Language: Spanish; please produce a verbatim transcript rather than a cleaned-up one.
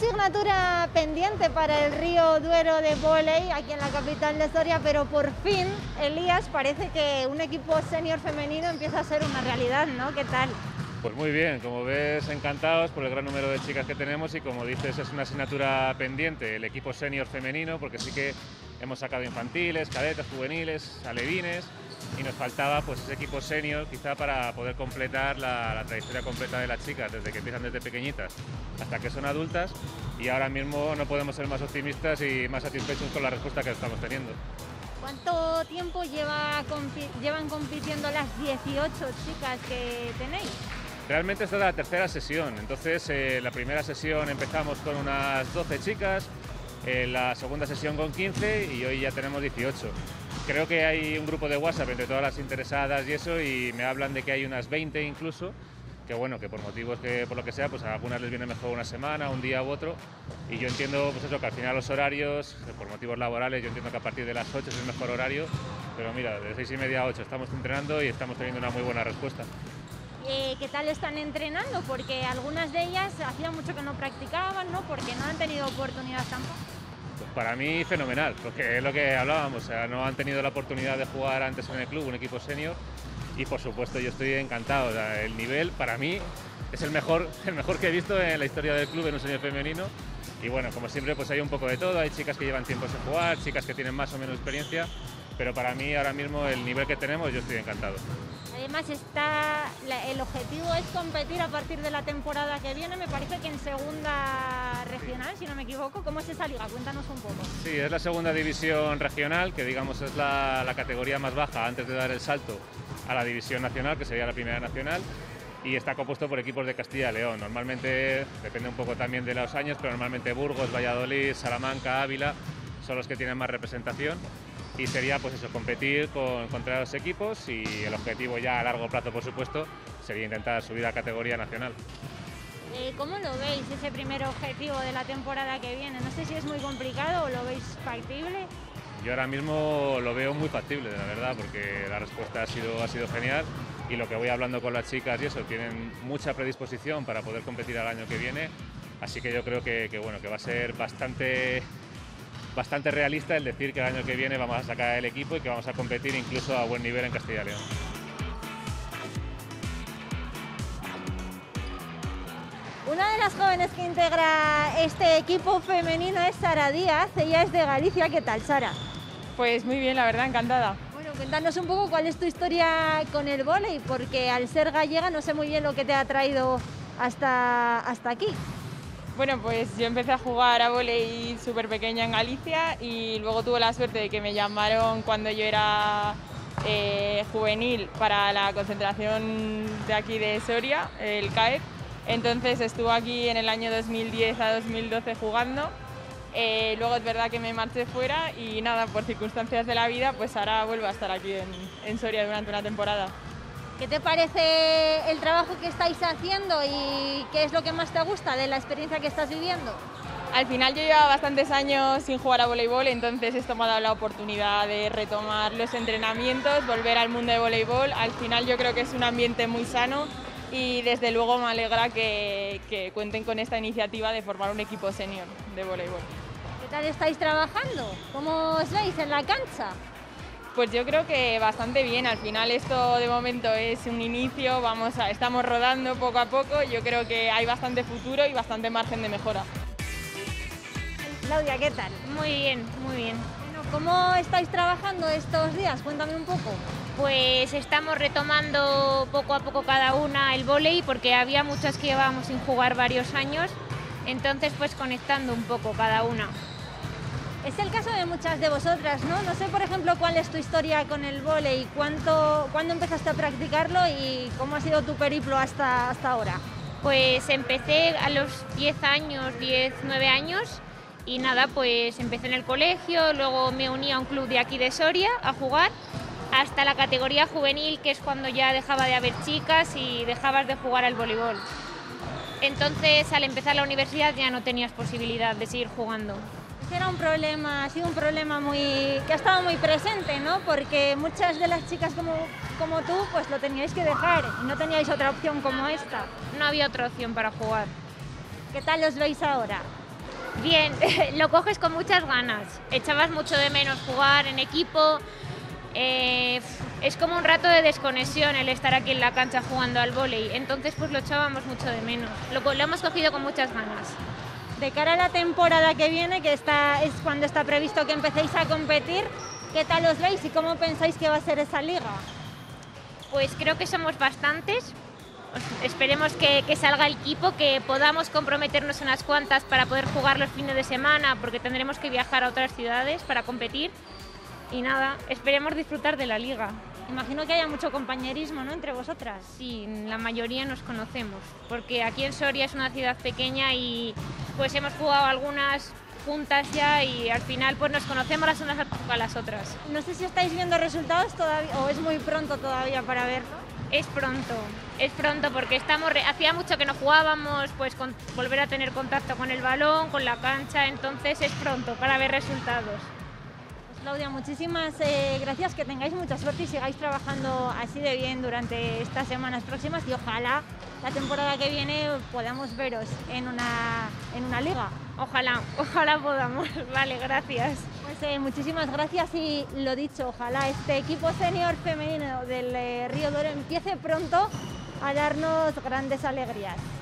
asignatura pendiente para el Río Duero de vóley aquí en la capital de Soria, pero por fin, Elías, parece que un equipo senior femenino empieza a ser una realidad, ¿no? ¿Qué tal? Pues muy bien, como ves, encantados por el gran número de chicas que tenemos y como dices es una asignatura pendiente el equipo senior femenino, porque sí que hemos sacado infantiles, cadetes, juveniles, alevines y nos faltaba pues ese equipo senior quizá para poder completar la, la trayectoria completa de las chicas desde que empiezan desde pequeñitas hasta que son adultas, y ahora mismo no podemos ser más optimistas y más satisfechos con la respuesta que estamos teniendo. ¿Cuánto tiempo lleva, compi llevan compitiendo las dieciocho chicas que tenéis? Realmente esta es la tercera sesión, entonces eh, la primera sesión empezamos con unas doce chicas, eh, la segunda sesión con quince y hoy ya tenemos dieciocho. Creo que hay un grupo de WhatsApp entre todas las interesadas y eso, y me hablan de que hay unas veinte incluso, que bueno, que por motivos que por lo que sea, pues a algunas les viene mejor una semana, un día u otro, y yo entiendo pues eso, que al final los horarios, por motivos laborales, yo entiendo que a partir de las ocho es el mejor horario, pero mira, de seis y media a ocho estamos entrenando y estamos teniendo una muy buena respuesta. Eh, ¿Qué tal están entrenando? Porque algunas de ellas hacía mucho que no practicaban, ¿no? Porque no han tenido oportunidad tampoco. Pues para mí fenomenal, porque es lo que hablábamos, o sea, no han tenido la oportunidad de jugar antes en el club, un equipo senior, y por supuesto yo estoy encantado, o sea, el nivel para mí es el mejor, el mejor que he visto en la historia del club en un senior femenino, y bueno, como siempre pues hay un poco de todo, hay chicas que llevan tiempo sin jugar, chicas que tienen más o menos experiencia, pero para mí ahora mismo el nivel que tenemos yo estoy encantado. Además está, la, el objetivo es competir a partir de la temporada que viene, me parece que en segunda regional, si no me equivoco. ¿Cómo es esa liga? Cuéntanos un poco. Sí, es la segunda división regional, que digamos es la, la categoría más baja antes de dar el salto a la división nacional, que sería la primera nacional, y está compuesto por equipos de Castilla y León. Normalmente, depende un poco también de los años, pero normalmente Burgos, Valladolid, Salamanca, Ávila son los que tienen más representación. Y sería pues eso, competir con, contra los equipos, y el objetivo ya a largo plazo, por supuesto, sería intentar subir a categoría nacional. Eh, ¿Cómo lo veis, ese primer objetivo de la temporada que viene? No sé si es muy complicado o lo veis factible. Yo ahora mismo lo veo muy factible, la verdad, porque la respuesta ha sido, ha sido genial, y lo que voy hablando con las chicas y eso, tienen mucha predisposición para poder competir al año que viene, así que yo creo que, que, bueno, que va a ser bastante... bastante realista el decir que el año que viene vamos a sacar el equipo y que vamos a competir incluso a buen nivel en Castilla y León. Una de las jóvenes que integra este equipo femenino es Sara Díaz, ella es de Galicia. ¿Qué tal, Sara? Pues muy bien, la verdad, encantada. Bueno, cuéntanos un poco cuál es tu historia con el vóley, porque al ser gallega no sé muy bien lo que te ha traído hasta, hasta aquí. Bueno, pues yo empecé a jugar a vóley súper pequeña en Galicia y luego tuve la suerte de que me llamaron cuando yo era eh, juvenil para la concentración de aquí de Soria, el C A E P. Entonces estuve aquí en el año dos mil diez a dos mil doce jugando. Eh, luego es verdad que me marché fuera y nada, por circunstancias de la vida, pues ahora vuelvo a estar aquí en, en Soria durante una temporada. ¿Qué te parece el trabajo que estáis haciendo y qué es lo que más te gusta de la experiencia que estás viviendo? Al final yo llevaba bastantes años sin jugar a voleibol, entonces esto me ha dado la oportunidad de retomar los entrenamientos, volver al mundo de voleibol. Al final yo creo que es un ambiente muy sano y desde luego me alegra que, que cuenten con esta iniciativa de formar un equipo senior de voleibol. ¿Qué tal estáis trabajando? ¿Cómo os veis en la cancha? Pues yo creo que bastante bien, al final esto de momento es un inicio, vamos a, estamos rodando poco a poco, yo creo que hay bastante futuro y bastante margen de mejora. Claudia, ¿qué tal? Muy bien, muy bien. Bueno, ¿cómo estáis trabajando estos días? Cuéntame un poco. Pues estamos retomando poco a poco cada una el vóley porque había muchas que llevábamos sin jugar varios años, entonces pues conectando un poco cada una. Es el caso de muchas de vosotras, ¿no? No sé, por ejemplo, cuál es tu historia con el vóley, cuánto, cuándo empezaste a practicarlo y cómo ha sido tu periplo hasta, hasta ahora. Pues empecé a los diez años, diez, nueve años y nada, pues empecé en el colegio, luego me uní a un club de aquí de Soria a jugar hasta la categoría juvenil, que es cuando ya dejaba de haber chicas y dejabas de jugar al voleibol. Entonces, al empezar la universidad ya no tenías posibilidad de seguir jugando. Era un problema, ha sido un problema muy, que ha estado muy presente, ¿no? Porque muchas de las chicas como, como tú, pues lo teníais que dejar y no teníais otra opción como esta. No había otra opción para jugar. ¿Qué tal os veis ahora? Bien, lo coges con muchas ganas. Echabas mucho de menos jugar en equipo. Eh, es como un rato de desconexión el estar aquí en la cancha jugando al vóley. Entonces pues lo echábamos mucho de menos. Lo, lo hemos cogido con muchas ganas. De cara a la temporada que viene, que está, es cuando está previsto que empecéis a competir, ¿qué tal os veis y cómo pensáis que va a ser esa liga? Pues creo que somos bastantes. Esperemos que, que salga el equipo, que podamos comprometernos unas cuantas para poder jugar los fines de semana, porque tendremos que viajar a otras ciudades para competir. Y nada, esperemos disfrutar de la liga. Imagino que haya mucho compañerismo, ¿no?, entre vosotras. Sí, la mayoría nos conocemos, porque aquí en Soria es una ciudad pequeña y pues hemos jugado algunas juntas ya y al final pues nos conocemos las unas a las otras. No sé si estáis viendo resultados todavía o es muy pronto todavía para verlo. Es pronto, es pronto porque estamos hacía mucho que no jugábamos, pues con, volver a tener contacto con el balón, con la cancha, entonces es pronto para ver resultados. Pues Claudia, muchísimas eh, gracias, que tengáis mucha suerte y sigáis trabajando así de bien durante estas semanas próximas y ojalá la temporada que viene podamos veros en una, en una liga. Ojalá, ojalá podamos. Vale, gracias. Pues eh, muchísimas gracias y lo dicho, ojalá este equipo senior femenino del eh, Río Duero empiece pronto a darnos grandes alegrías.